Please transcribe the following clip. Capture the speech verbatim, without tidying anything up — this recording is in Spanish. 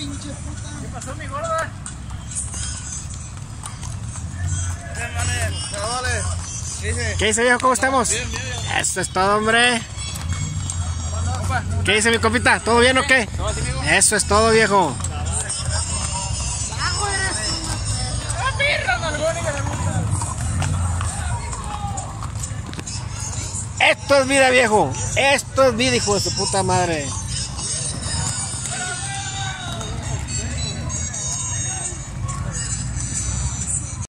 pinche puta. ¿Qué pasó, mi gorda? ¿Qué dice, viejo? ¿Cómo estamos? Bien, bien, bien. Eso es todo, hombre. ¿Qué dice mi compita? ¿Todo bien o qué? ¿Todo así, amigo? Eso es todo, viejo. ¡Ah, pirra, nalgón, que le gusta! Esto es vida, viejo. Esto es vida, hijo de su puta madre.